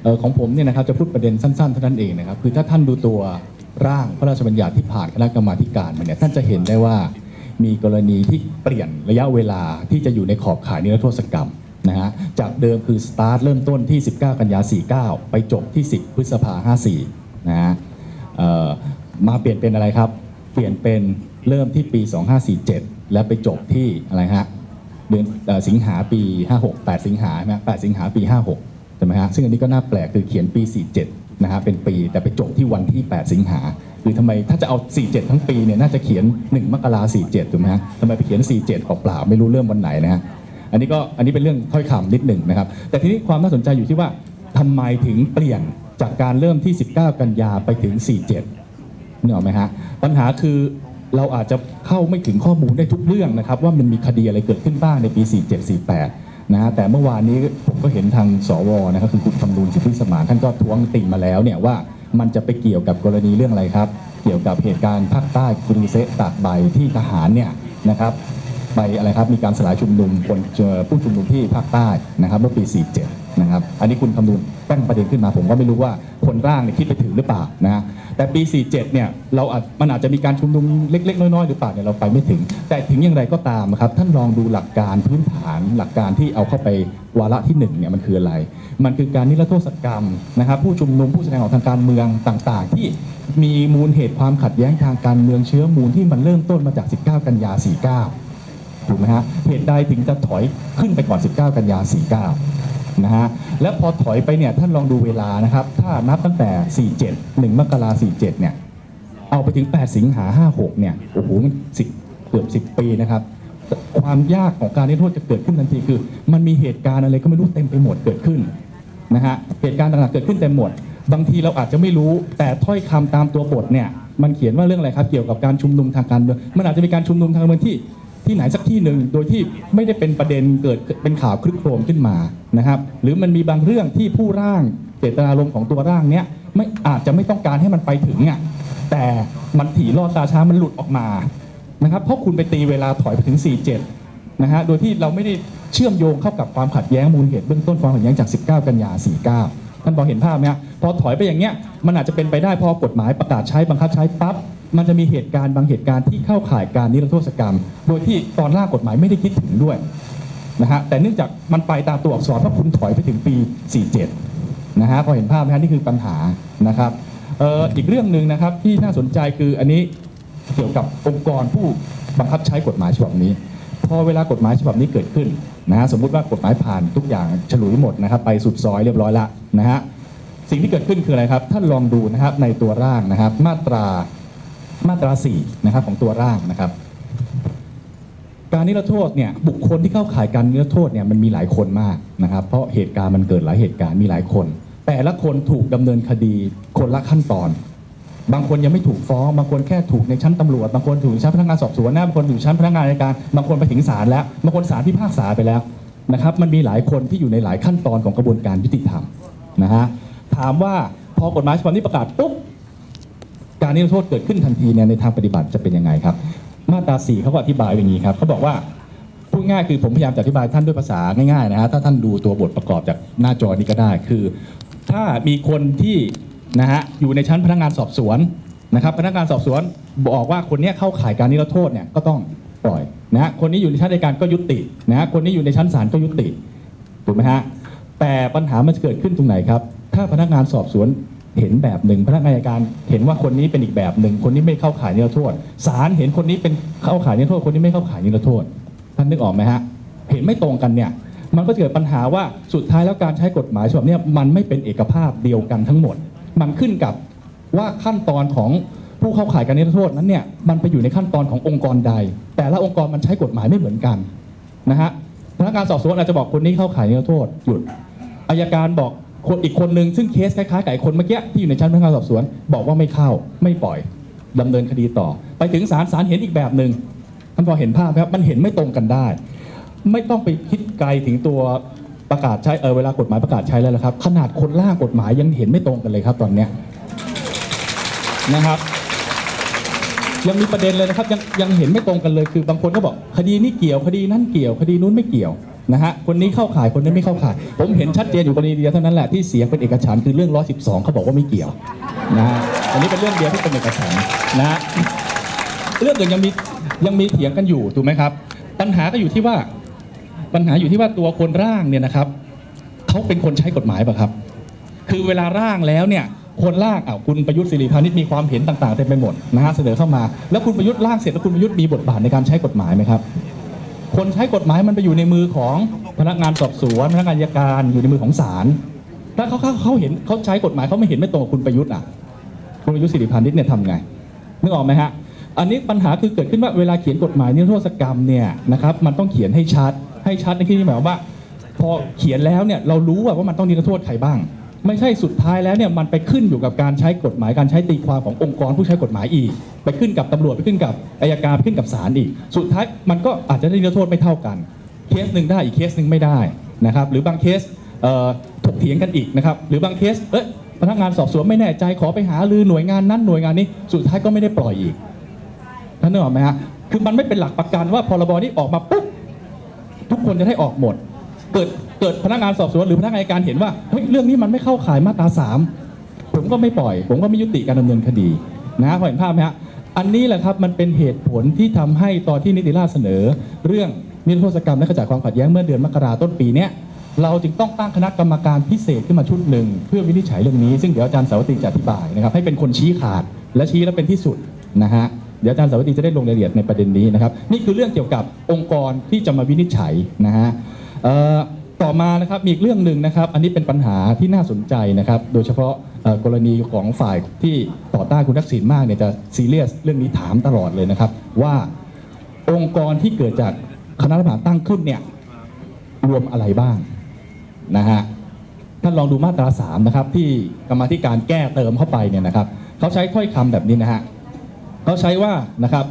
ของผมเนี่ยนะครับจะพูดประเด็นสั้นๆเท่านั้นเองนะครับคือถ้าท่านดูตัวร่างพระราชบัญญัติที่ผ่านคณะกรรมาธิการมาเนี่ยท่านจะเห็นได้ว่ามีกรณีที่เปลี่ยนระยะเวลาที่จะอยู่ในขอบข่ายนิรโทษกรรมนะฮะจากเดิมคือสตาร์ทเริ่มต้นที่19กันยา49ไปจบที่10พฤษภา54นะฮะมาเปลี่ยนเป็นอะไรครับเปลี่ยนเป็นเริ่มที่ปี2547และไปจบที่อะไรฮะเดือนสิงหาปี56 8สิงหาใช่ไหม8สิงหาปี56ใช่ไหมฮะซึ่งอันนี้ก็น่าแปลกคือเขียนปี47นะฮะเป็นปีแต่ไปจบที่วันที่8สิงหาคือทำไมถ้าจะเอา47ทั้งปีเนี่ยน่าจะเขียน1มกราคม47ถูกไหมฮะทำไมไปเขียน47เปล่าไม่รู้เริ่มวันไหนนะฮะอันนี้เป็นเรื่องถ้อยคำนิดหนึ่งนะครับแต่ทีนี้ความน่าสนใจอยู่ที่ว่าทำไมถึงเปลี่ยนจากการเริ่มที่19กันยาไปถึง47นึกออกไหมฮะปัญหาคือเราอาจจะเข้าไม่ถึงข้อมูลได้ทุกเรื่องนะครับว่ามันมีคดีอะไรเกิดขึ้นบ้างในปี47-48นะฮะแต่เมื่อวานนี้ผมก็เห็นทางสวนะครับคือคุณคำนูนสิทธิสมานท่านก็ท้วงติ่งมาแล้วเนี่ยว่ามันจะไปเกี่ยวกับกรณีเรื่องอะไรครับเกี่ยวกับเหตุการณ์ภาคใต้กรุงเซะตากใบที่ทหารเนี่ยนะครับไปอะไรครับมีการสลายชุมนุมผู้ชุมนุมที่ภาคใต้นะครับเมื่อปี47นะครับอันนี้คุณคำนูนตั้งประเด็นขึ้นมาผมก็ไม่รู้ว่าคนร่างเนี่ยคิดไปถึงหรือเปล่านะฮะแต่ปี47เนี่ยมันอาจจะมีการชุมนุมเล็กๆน้อยๆหรือเปล่าเนี่ยเราไปไม่ถึงแต่ถึงอย่างไรก็ตามครับท่านลองดูหลักการพื้นฐานหลักการที่เอาเข้าไปวาระที่1เนี่ยมันคืออะไรมันคือการนิรโทษกรรมนะครับผู้ชุมนุมผู้แสดงออกทางการเมืองต่างๆที่มีมูลเหตุความขัดแย้งทางการเมืองเชื้อมูลที่มันเริ่มต้นมาจาก19กันยา49ถูกไหมฮะเหตุใดถึงจะถอยขึ้นไปก่อน19กันยา49นะฮะแล้วพอถอยไปเนี่ยท่านลองดูเวลานะครับถ้านับตั้งแต่47 1มกราคม47เนี่ยเอาไปถึง8สิงหา56เนี่ยโอ้โหมันเกือบ10ปีนะครับความยากของการนิรโทษจะเกิดขึ้นทันทีคือมันมีเหตุการณ์อะไรก็ไม่รู้เต็มไปหมดเกิดขึ้นนะฮะเหตุการณ์ต่างๆเกิดขึ้นเต็มหมดบางทีเราอาจจะไม่รู้แต่ถ้อยคำตามตัวบทเนี่ยมันเขียนว่าเรื่องอะไรครับเกี่ยวกับการชุมนุมทางการเมืองมันอาจจะมีการชุมนุมทางการเมืองที่ไหนสักที่หนึ่งโดยที่ไม่ได้เป็นประเด็นเกิดเป็นข่าวคลึกโครมขึ้นมานะครับหรือมันมีบางเรื่องที่ผู้ร่างเจตนารมณ์ของตัวร่างเนี้ยไม่อาจจะไม่ต้องการให้มันไปถึงอ่ะแต่มันถี่รอดตาช้ามันหลุดออกมานะครับเพราะคุณไปตีเวลาถอยไปถึง47นะฮะโดยที่เราไม่ได้เชื่อมโยงเข้ากับความขัดแย้งมูลเหตุเบื้องต้นความขัดแย้งจาก19กันยา49ท่านพอเห็นภาพไหมฮะพอถอยไปอย่างเงี้ยมันอาจจะเป็นไปได้พอกฎหมายประกาศใช้บังคับใช้ปั๊บมันจะมีเหตุการณ์บางเหตุการณ์ที่เข้าข่ายการนิรโทษกรรมโดยที่ตอนร่างกฎหมายไม่ได้คิดถึงด้วยนะฮะแต่เนื่องจากมันไปตามตัวอักษรเพราะคุณถอยไปถึงปี47นะฮะพอเห็นภาพไหมฮะนี่คือปัญหานะครับอีกเรื่องหนึ่งนะครับที่น่าสนใจคืออันนี้เกี่ยวกับองค์กรผู้บังคับใช้กฎหมายฉบับนี้พอเวลากฎหมายฉบับนี้เกิดขึ้นนะฮะสมมุติว่ากฎหมายผ่านทุกอย่างฉลุยหมดนะครับไปสุดซอยเรียบร้อยละนะฮะสิ่งที่เกิดขึ้นคืออะไรครับท่านลองดูนะครับในตัวร่างนะครับมาตรา4นะครับของตัวร่างนะครับการนิรโทษเนี่ยบุคคลที่เข้าข่ายการนิรโทษเนี่ยมันมีหลายคนมากนะครับเพราะเหตุการณ์มันเกิดหลายเหตุการณ์มีหลายคนแต่ละคนถูกดำเนินคดีคนละขั้นตอนบางคนยังไม่ถูกฟ้องบางคนแค่ถูกในชั้นตำรวจบางคนถูกชั้นพนักงานสอบสวนบางคนถูกชั้นพนักงานอัยการบางคนไปถึงศาลแล้วบางคนศาลพิพากษาไปแล้วนะครับมันมีหลายคนที่อยู่ในหลายขั้นตอนของกระบวนการยุติธรรมนะฮะถามว่าพอกฎหมายฉบับนี้ประกาศปุ๊บการนิรโทษเกิดขึ้นทันทีเนี่ยในทางปฏิบัติจะเป็นยังไงครับมาตรา4เขาก็อธิบายอย่างนี้ครับเขาบอกว่าพูดง่ายคือผมพยายามจะอธิบายท่านด้วยภาษาง่ายๆนะฮะถ้าท่านดูตัวบทประกอบจากหน้าจอนี้ก็ได้คือถ้ามีคนที่นะฮะอยู่ในชั้นพนักงานสอบสวนนะครับพนักงานสอบสวนบอกว่าคนนี้เข้าข่ายการนิรโทษเนี่ยก็ต้องปล่อยนะฮะคนนี้อยู่ในชั้นอัยการก็ยุตินะฮะคนนี้อยู่ในชั้นศาลก็ยุติถูกไหมฮะแต่ปัญหามันจะเกิดขึ้นตรงไหนครับถ้าพนักงานสอบสวนเห็นแบบหนึ่งพนักงานอัยการเห็นว่าคนนี้เป็นอีกแบบหนึ่งคนนี้ไม่เข้าข่ายนิรโทษศาลเห็นคนนี้เป็นเข้าข่ายนิรโทษคนนี้ไม่เข้าข่ายนิรโทษท่านนึกออกไหมฮะเห็นไม่ตรงกันเนี่ยมันก็เกิดปัญหาว่าสุดท้ายแล้วการใช้กฎหมายฉบับนี้มันไม่เป็นเอกภาพเดียวกันทั้งหมดมันขึ้นกับว่าขั้นตอนของผู้เข้าข่ายการนิรโทษนั้นเนี่ยมันไปอยู่ในขั้นตอนขององค์กรใดแต่ละองค์กรมันใช้กฎหมายไม่เหมือนกันนะฮะพนักงานสอบสวนอาจจะบอกคนนี้เข้าข่ายนิรโทษหยุดอัยการบอกคนอีกคนหนึ่งซึ่งเคสคล้ายๆกับคนเมื่อกี้ที่อยู่ในชั้นพนักงานสอบสวนบอกว่าไม่เข้าไม่ปล่อยดำเนินคดีต่อไปถึงศาลเห็นอีกแบบหนึ่งท่านพอเห็นภาพครับมันเห็นไม่ตรงกันได้ไม่ต้องไปคิดไกลถึงตัวประกาศใช้เวลากฎหมายประกาศใช้แล้วนะครับขนาดคนร่างกฎหมายยังเห็นไม่ตรงกันเลยครับตอนนี้นะครับยังมีประเด็นเลยนะครับยังเห็นไม่ตรงกันเลยคือบางคนก็บอกคดีนี้เกี่ยวคดีนั้นเกี่ยวคดีนู้นไม่เกี่ยวนะฮะคนนี้เข้าข่ายคนนี้ไม่เข้าข่ายผมเห็นชัดเจนอยู่กรณีเดียวเท่านั้นแหละที่เสียงเป็นเอกฉันท์คือเรื่อง112เขาบอกว่าไม่เกี่ยวนะฮะอันนี้เป็นเรื่องเดียวที่เป็นเอกฉันท์นะฮะเรื่องอื่นยังมีเถียงกันอยู่ถูกไหมครับปัญหาอยู่ที่ว่าตัวคนร่างเนี่ยนะครับเขาเป็นคนใช้กฎหมายป่ะครับคือเวลาร่างแล้วเนี่ยคนร่างคุณประยุทธ์สิริพานิชมีความเห็นต่างๆเต็มไปหมดนะฮะเสนอเข้ามาแล้วคุณประยุทธ์ร่างเสร็จแล้วคุณประยุทธ์มีบทบาทในการใช้กฎหมายไหมครับคนใช้กฎหมายมันไปอยู่ในมือของพนักงานสอบสวนพนักงานอัยการอยู่ในมือของศาลถ้าเขาเห็นเขาใช้กฎหมายเขาไม่เห็นไม่ตรงกับคุณประยุทธ์คุณประยุทธ์สิริพานิชเนี่ยทำไงนึกออกไหมฮะอันนี้ปัญหาคือเกิดขึ้นว่าเวลาเขียนกฎหมายนิรโทษกรรมเนี่ยนะครับมันต้องเขียนให้ชัดในที่นี้หมายความว่าพอเขียนแล้วเนี่ยเรารู้ว่ามันต้องนิรโทษใครบ้างไม่ใช่สุดท้ายแล้วเนี่ยมันไปขึ้นอยู่กับการใช้กฎหมายการใช้ตีความขององค์กรผู้ใช้กฎหมายอีกไปขึ้นกับตำรวจไปขึ้นกับอัยการไปขึ้นกับศาลอีกสุดท้ายมันก็อาจจะได้นิรโทษไม่เท่ากันเคสหนึ่งได้อีกเคสหนึ่งไม่ได้นะครับหรือบางเคสถกเถียงกันอีกนะครับหรือบางเคสพนักงานสอบสวนไม่แน่ใจขอไปหารือหน่วยงานนั้นหน่วยงานนี้สุดท้ายก็ไม่ได้ปล่อยอีกท่านนึกออกไหมฮะคือมันไม่เป็นหลักประกันว่าพรบนี้ออกมาปุ๊บทุกคนจะได้ออกหมดเกิดพนักงานสอบสวนหรือพนักงานอัยการเห็นว่าเฮ้ยเรื่องนี้มันไม่เข้าข่ายมาตรา3ผมก็ไม่ปล่อยผมก็ไม่ยุติการดำเนินคดีนะพอเห็นภาพไหมฮะอันนี้แหละครับมันเป็นเหตุผลที่ทำให้ตอนที่นิติราษฎร์เสนอเรื่องนิรโทษกรรมและขจัดความขัดแย้งเมื่อเดือนมกราต้นปีนี้เราจึงต้องตั้งคณะกรรมการพิเศษขึ้นมาชุดหนึ่งเพื่อวินิจฉัยเรื่องนี้ซึ่งเดี๋ยวอาจารย์สาวตีจะอธิบายนะครับให้เป็นคนชี้ขาดและชี้แล้วเป็นที่สุดนะฮะเดี๋ยวอาจารย์สาวตีจะได้ลงรายละเอียดในประเด็นนี้นะครับนี่คือเรื่องเกี่ยวกับองค์กรที่จะมาวินิจฉัยนะฮะต่อมานะครับมีอีกเรื่องหนึ่งนะครับอันนี้เป็นปัญหาที่น่าสนใจนะครับโดยเฉพาะกรณีของฝ่ายที่ต่อต้านคุณทักษิณมากเนี่ยจะซีเรียสเรื่องนี้ถามตลอดเลยนะครับว่าองค์กรที่เกิดจากคณะรัฐประหารตั้งขึ้นเนี่ยรวมอะไรบ้างนะฮะท่านลองดูมาตรา3นะครับที่กรรมาธิการแก้เติมเข้าไปเนี่ยนะครับเขาใช้ถ้อยคำแบบนี้นะฮะเขาใช้ว่านะครับ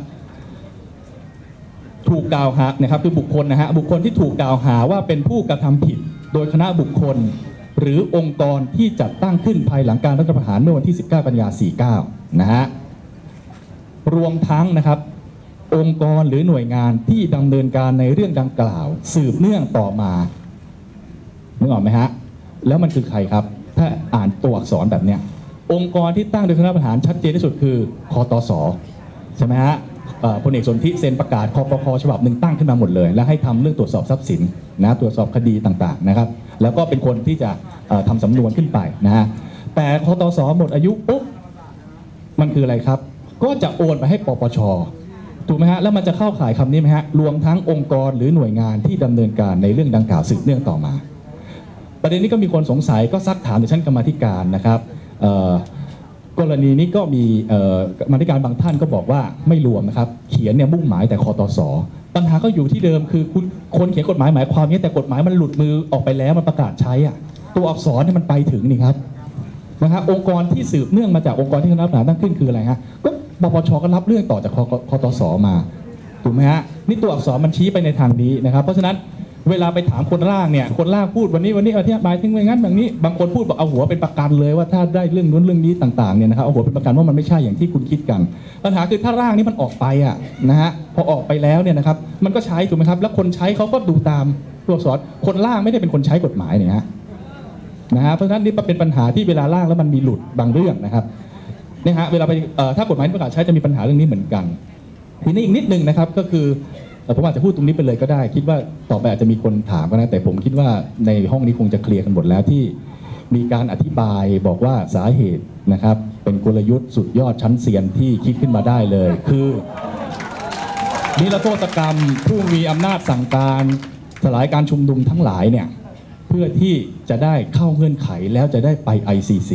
ถูกกล่าวหานะครับคือบุคคลนะฮะบุคคลที่ถูกกล่าวหาว่าเป็นผู้กระทำผิดโดยคณะบุคคลหรือองค์กรที่จัดตั้งขึ้นภายหลังการรัฐประหารเมื่อวันที่19 กันยายน 49นะฮะรวมทั้งนะครับองค์กรหรือหน่วยงานที่ดำเนินการในเรื่องดังกล่าวสืบเนื่องต่อมานึกออกไหมฮะแล้วมันคือใครครับถ้าอ่านตัวอักษรแบบเนี้ยองค์กรที่ตั้งโดยคณะรัฐประหารชัดเจนที่สุดคือคตส.ใช่ไหมฮะพลเอกสนธิเซ็นประกาศคปค.ฉบับหนึ่งตั้งขึ้นมาหมดเลยและให้ทำเรื่องตรวจสอบทรัพย์สินนะตรวจสอบคดีต่างๆนะครับแล้วก็เป็นคนที่จะทำสำนวนขึ้นไปนะฮะแต่คตส.หมดอายุปุ๊บมันคืออะไรครับก็จะโอนไปให้ปปช.ถูกไหมฮะแล้วมันจะเข้าข่ายคำนี้ไหมฮะรวมทั้งองค์กรหรือหน่วยงานที่ดำเนินการในเรื่องดังกล่าวสืบเนื่องต่อมาประเด็นนี้ก็มีคนสงสัยก็ซักถามในชั้นกรรมาธิการนะครับกรณีนี้ก็มีกรรมาธิการบางท่านก็บอกว่าไม่รวมนะครับเขียนเนี่ยมุ่งหมายแต่คตส.ปัญหาก็อยู่ที่เดิมคือคนเขียนกฎหมายหมายความนี้แต่กฎหมายมันหลุดมือออกไปแล้วมันประกาศใช้ตัวอักษรเนี่ยมันไปถึงนี่ครับนะครับองค์กรที่สืบเนื่องมาจากองค์กรที่คณะรัฐประหารตั้งขึ้นคืออะไรฮะก็ปปช.ก็รับเรื่องต่อจากคตส.มาถูกไหมฮะนี่ตัวอักษรมันชี้ไปในทางนี้นะครับเพราะฉะนั้นเวลาไปถามคนร่างเนี่ยคนร่างพูดวันนี้อธิบายถึงอย่างนั้นแบบนี้บางคนพูดบอกเอาหัวเป็นประกันเลยว่าถ้าได้เรื่องนู้นเรื่องนี้ต่างๆเนี่ยนะครับเอาหัวเป็นประกันว่ามันไม่ใช่อย่างที่คุณคิดกันปัญหาคือถ้าร่างนี้มันออกไปนะฮะพอออกไปแล้วเนี่ยนะครับมันก็ใช้ถูกไหมครับแล้วคนใช้เขาก็ดูตามตัวอักษรคนร่างไม่ได้เป็นคนใช้กฎหมายเนี่ยนะฮะเพราะฉะนั้นนี่เป็นปัญหาที่เวลาร่างแล้วมันมีหลุดบางเรื่องนะครับเนี่ยฮะเวลาไปถ้ากฎหมายประกาศใช้จะมีปัญหาเรื่องนี้เหมือนกันทีนี้อีกนิดนึงนะครับก็คือผมอาจจะพูดตรงนี้ไปเลยก็ได้คิดว่าต่อไปอาจจะมีคนถามก็ได้แต่ผมคิดว่าในห้องนี้คงจะเคลียร์กันหมดแล้วที่มีการอธิบายบอกว่าสาเหตุนะครับเป็นกลยุทธ์สุดยอดชั้นเซียนที่คิดขึ้นมาได้เลยคือนิรโทษกรรมผู้มีอำนาจสั่งการสลายการชุมนุมทั้งหลายเนี่ยเพื่อที่จะได้เข้าเงื่อนไขแล้วจะได้ไป ICC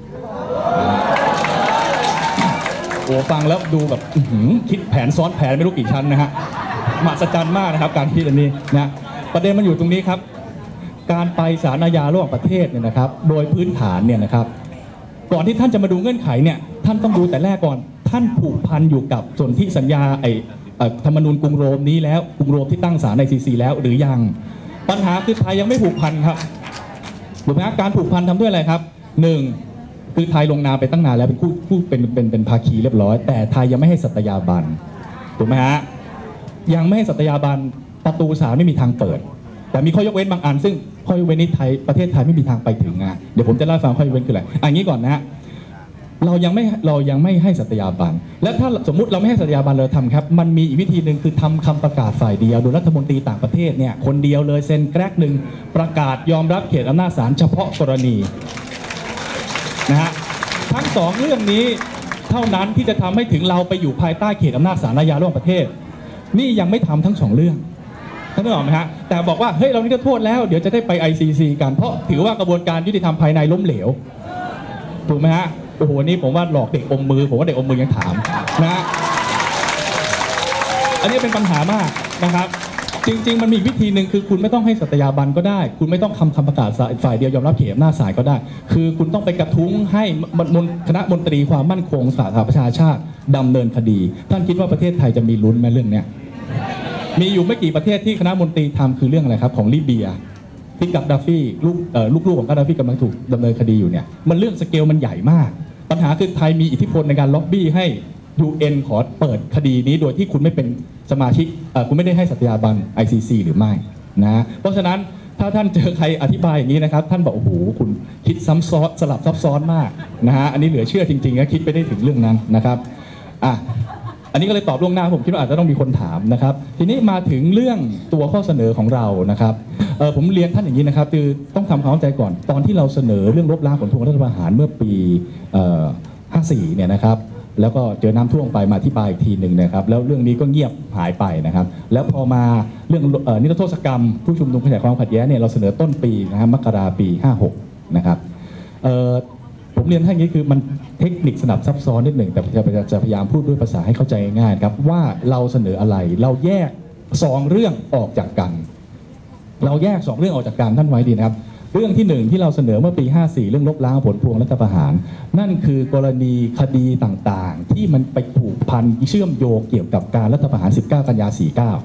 โอ้ฟังแล้วดูแบบคิดแผนซ้อนแผนไม่รู้กี่ชั้นนะฮะมหัศจรรย์มากนะครับการคิดอันนี้นะประเด็นมันอยู่ตรงนี้ครับการไปศาลอาญาระหว่างประเทศเนี่ยนะครับโดยพื้นฐานเนี่ยนะครับก่อนที่ท่านจะมาดูเงื่อนไขเนี่ยท่านต้องดูแต่แรกก่อนท่านผูกพันอยู่กับสนธิสัญญาธรรมนูญกรุงโรมนี้แล้วกรุงโรมที่ตั้งศาลในICCแล้วหรือยังปัญหาคือไทยยังไม่ผูกพันครับถูกไหมครับการผูกพันทำด้วยอะไรครับ1คือไทยลงนามไปตั้งนานแล้วเป็นผู้เป็นภาคีเรียบร้อยแต่ไทยยังไม่ให้สัตยาบันถูกไหมฮะยังไม่ให้สัตยาบันประตูศาลไม่มีทางเปิดแต่มีข้อยกเว้นบางอันซึ่งข้อยกเว้นนี้ประเทศไทยไม่มีทางไปถึงเดี๋ยวผมจะเล่าให้ฟังข้อยกเว้นคืออะไรอันนี้ก่อนนะเรายังไม่ให้สัตยาบันและถ้าสมมุติเราไม่ให้สัตยาบันเราทำครับมันมีอีกวิธีหนึ่งคือทำคำประกาศฝ่ายเดียวโดยรัฐมนตรีต่างประเทศเนี่ยคนเดียวเลยเซ็นแกรกหนึ่งประกาศยอมรับเขตอำนาจศาลเฉพาะกรณีนะฮะทั้งสองเรื่องนี้เท่านั้นที่จะทำให้ถึงเราไปอยู่ภายใต้เขตอำนาจศาลอาญาระหว่างประเทศนี่ยังไม่ทำทั้งสองเรื่องท่านนึกออกไหมฮะแต่บอกว่าเฮ้ยเรานิรโทษแล้วเดี๋ยวจะได้ไป ICC กันเพราะถือว่ากระบวนการยุติธรรมภายในล้มเหลวถูกไหมฮะโอ้โหนี่ผมว่าหลอกเด็กอมมือผมว่าเด็กอมมือยังถามนะอันนี้เป็นปัญหามากนะครับจริงๆมันมีวิธีหนึ่งคือคุณไม่ต้องให้สัตยาบันก็ได้คุณไม่ต้องคำประกาศฝ่ายเดียวยอมรับเขตอำนาจศาลก็ได้คือคุณต้องไปกระทุ้งให้คณะมนตรีความมั่นคงสาธารณประชาชาติดำเนินคดีท่านคิดว่าประเทศไทยจะมีลุ้นไหมเรื่องเนี้ยมีอยู่ไม่กี่ประเทศที่คณะมนตรีทำคือเรื่องอะไรครับของลิเบียที่กัดดาฟีลูกๆของกัดดาฟีกำลังถูกดำเนินคดีอยู่เนี่ยมันเรื่องสเกลมันใหญ่มากปัญหาคือไทยมีอิทธิพลในการล็อบบี้ให้ UN ขอเปิดคดีนี้โดยที่คุณไม่เป็นสมาชิกคุณไม่ได้ให้สัตยาบัน ICC หรือไม่นะเพราะฉะนั้นถ้าท่านเจอใครอธิบายอย่างนี้นะครับท่านบอกโอ้โหคุณคิดซ้ำซ้อนสลับซับซ้อนมากนะฮะอันนี้เหลือเชื่อจริงๆนะคิดไปได้ถึงเรื่องนั้นนะครับอันนี้ก็เลยตอบล่วงหน้าผมคิดว่าอาจจะต้องมีคนถามนะครับทีนี้มาถึงเรื่องตัวข้อเสนอของเรานะครับผมเรียนท่านอย่างนี้นะครับคือต้องทำความเข้าใจก่อนตอนที่เราเสนอเรื่องลบล้างผลพวงรัฐประหารเมื่อปี54เนี่ยนะครับแล้วก็เจอน้ำท่วมไปมาอธิบายอีกทีหนึ่งนะครับแล้วเรื่องนี้ก็เงียบหายไปนะครับแล้วพอมาเรื่องนิรโทษกรรมผู้ชุมนุมขยายความขัดแย้งเนี่ยเราเสนอต้นปีนะครับมกราปี56นะครับผมเรียนท่านอย่างนี้คือมันเทคนิคสนับซับซ้อนนิดหนึ่งแต่จะพยายามพูดด้วยภาษาให้เข้าใจง่ายครับว่าเราเสนออะไรเราแยก2เรื่องออกจากกันเราแยก2เรื่องออกจากกันท่านไว้ดีนะครับเรื่องที่1ที่เราเสนอเมื่อปี54เรื่องลบล้างผลพวงรัฐประหารนั่นคือกรณีคดีต่างๆที่มันไปผูกพันเชื่อมโยงเกี่ยวกับการรัฐประหาร19กันยา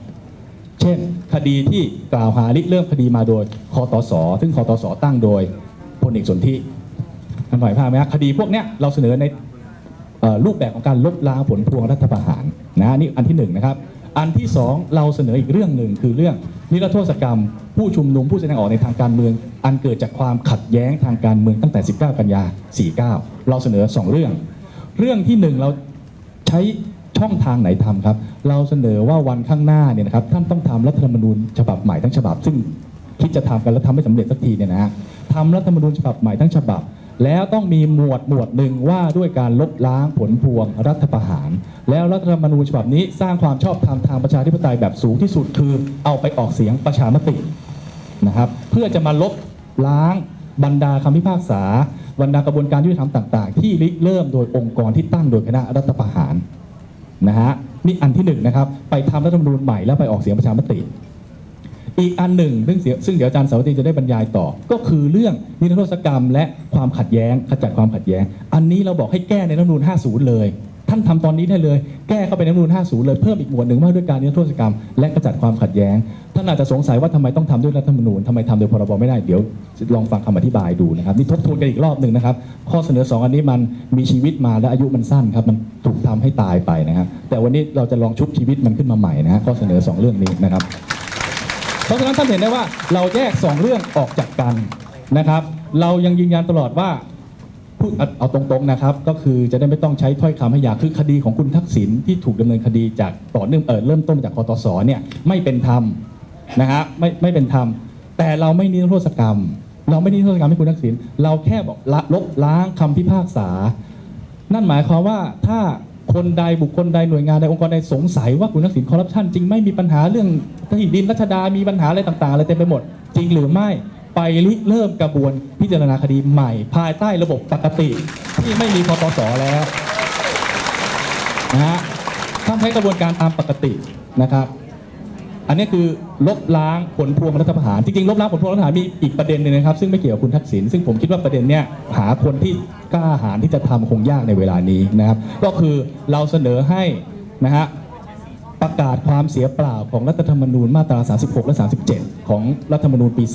49เช่นคดีที่กล่าวหาริเริ่มคดีมาโดยคตสซึ่งคตสตั้งโดยพลเอกสนธิท่านหน่อยภาพไหมครับคดีพวกนี้เราเสนอในรูปแบบของการลบล้างผลพวงรัฐประหารนะนี่อันที่1นะครับอันที่2เราเสนออีกเรื่องหนึ่งคือเรื่องนิรโทษกรรมผู้ชุมนุมผู้แสดงออกในทางการเมืองอันเกิดจากความขัดแย้งทางการเมืองตั้งแต่19กันยา49เราเสนอ2เรื่องที่1เราใช้ช่องทางไหนทำครับเราเสนอว่าวันข้างหน้าเนี่ยนะครับท่านต้องทำรัฐธรรมนูญฉบับใหม่ทั้งฉบับซึ่งคิดจะทำกันแล้วทำไม่สำเร็จสักทีเนี่ยนะฮะทำรัฐธรรมนูญฉบับใหม่ทั้งฉบับแล้วต้องมีหมวดหนึ่งว่าด้วยการลบล้างผลพวงรัฐประหารแล้วรัฐธรรมนูญฉบับนี้สร้างความชอบธรรมทางประชาธิปไตยแบบสูงที่สุดคือเอาไปออกเสียงประชามตินะครับเพื่อจะมาลบล้างบรรดาคำพิพากษาบรรดากระบวนการยุติธรรมต่างๆที่ริเริ่มโดยองค์กรที่ตั้งโดยคณะรัฐประหารนะฮะนี่อันที่1นะครับไปทำรัฐธรรมนูญใหม่แล้วไปออกเสียงประชามติอีกอันหนึ่งซึ่งเดี๋ยวอาจารย์เสาวตีจะได้บรรยายต่อก็คือเรื่องนิรโทษกรรมและความขัดแย้งขจัดความขัดแย้งอันนี้เราบอกให้แก้ในรัฐธรรมนูญ50เลยท่านทำตอนนี้ได้เลยแก้เข้าไปในรัฐธรรมนูญ50เลยเพิ่มอีกหมวดหนึ่งว่าด้วยการนิรโทษกรรมและขจัดความขัดแย้งท่านอาจจะสงสัยว่าทำไมต้องทำด้วยรัฐธรรมนูญทำไมทำโดยพรบไม่ได้เดี๋ยวลองฟังคำอธิบายดูนะครับนี่ทบทวนกันอีกรอบหนึ่งนะครับข้อเสนอ2อันนี้มันมีชีวิตมาและอายุมันสั้นครับมันถูกทำให้ตายไปนะครับแต่วันนี้เราจะลองชุบชีวิตมันขึ้นมาใหม่นะฮะข้อเสนอ2เรื่องนี้นะครับเพราะฉะนั้นท่านเห็นได้ว่าเราแยก2เรื่องออกจากกันนะครับเรายังยืนยันตลอดว่าพูดเอาตรงๆนะครับก็คือจะได้ไม่ต้องใช้ถ้อยคำให้ยากคือคดีของคุณทักษิณที่ถูกดำเนินคดีจากต่อเนื่องเริ่มต้นจากคตสเนี่ยไม่เป็นธรรมนะฮะไม่เป็นธรรมแต่เราไม่นิรโทษกรรมเราไม่นิรโทษกรรมให้คุณทักษิณเราแค่บอกลบล้างคำพิพากษานั่นหมายความว่าถ้าคนใดบุคคลใดหน่วยงานใดองค์กรใดสงสัยว่าคุณทักษิณคอร์รัปชันจริงไม่มีปัญหาเรื่องที่ดินรัชดามีปัญหาอะไรต่างๆอะไรเต็มไปหมดจริงหรือไม่ไปเริ่มกระบวนพิจารณาคดีใหม่ภายใต้ระบบปกติที่ไม่มีคตสแล้วนะฮะต้องใช้กระบวนการตามปกตินะครับอันนี้คือลบล้างผลพวงรัฐประหารจริงๆลบล้างผลพวงรัฐประหารมีอีกประเด็นนึงนะครับซึ่งไม่เกี่ยวกับคุณทักษิณซึ่งผมคิดว่าประเด็นเนี้ยหาคนที่กล้าหาญที่จะทำคงยากในเวลานี้นะครับก็คือเราเสนอให้นะฮะประกาศความเสียเปล่าของรัฐธรรมนูญมาตรา36และ37ของรัฐธรรมนูญปี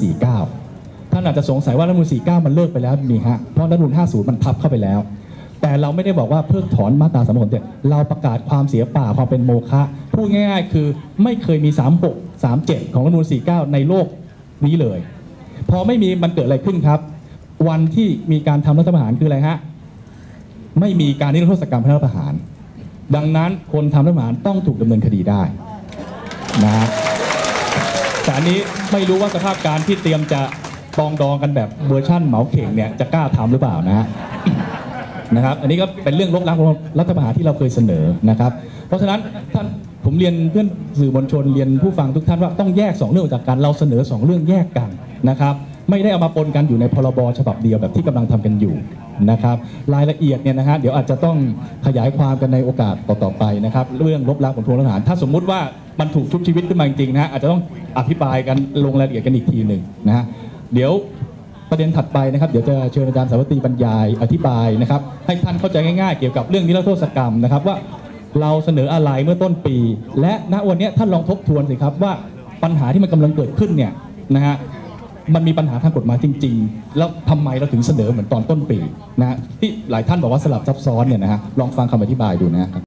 49ท่านอาจจะสงสัยว่ารัฐธรรมนูญ49มันเลิกไปแล้วนี่ฮะเพราะรัฐธรรมนูญ50มันทับเข้าไปแล้วแต่เราไม่ได้บอกว่าเพิกถอนมาตรา36เราประกาศความเสียเปล่าความเป็นโมฆะพูดง่ายๆคือไม่เคยมี36 37ของรัฐธรรมนูญ49ในโลกนี้เลย พอไม่มีมันเกิดอะไรขึ้นครับ วันที่มีการทำรัฐประหารคืออะไรฮะไม่มีการนิรโทษกรรมรัฐประหารดังนั้นคนทำรัฐประหารต้องถูกดำเนินคดีได้นะฮะแต่อันนี้ไม่รู้ว่าสภาพการที่เตรียมจะปองดองกันแบบเวอร์ชั่นเหมาเข่งเนี่ยจะกล้าทำหรือเปล่านะฮะนะครับอันนี้ก็เป็นเรื่องลบล้างรัฐประหารที่เราเคยเสนอนะครับเพราะฉะนั้นท่านผมเรียนเพื่อนสื่อมวลชนเรียนผู้ฟังทุกท่านว่าต้องแยก2เรื่องจากกันเราเสนอ2เรื่องแยกกันนะครับไม่ได้เอามาปนกันอยู่ในพรบฉบับเดียวแบบที่กำลังทำกันอยู่นะครับรายละเอียดเนี่ยนะฮะเดี๋ยวอาจจะต้องขยายความกันในโอกาสต่อๆไปนะครับเรื่องลบล้างผลพวงรัฐประหารถ้าสมมุติว่ามันถูกชุบชีวิตขึ้นมาจริงๆนะฮะอาจจะต้องอภิปรายกันลงรายละเอียดกันอีกทีหนึ่งนะฮะเดี๋ยวประเด็นถัดไปนะครับเดี๋ยวจะเชิญอาจารย์สาวัตรีบรรยายอธิบายนะครับให้ท่านเข้าใจง่ายๆเกี่ยวกับเรื่องนิรโทษกรรมนะครับว่าเราเสนออะไรเมื่อต้นปีและณวันนี้ท่านลองทบทวนสิครับว่าปัญหาที่มันกำลังเกิดขึ้นเนี่ยนะฮะมันมีปัญหาทางกฎหมายจริงๆแล้วทำไมเราถึงเสนอเหมือนตอนต้นปีนะฮะที่หลายท่านบอกว่าสลับซับซ้อนเนี่ยนะฮะลองฟังคำอธิบายดูนะครับ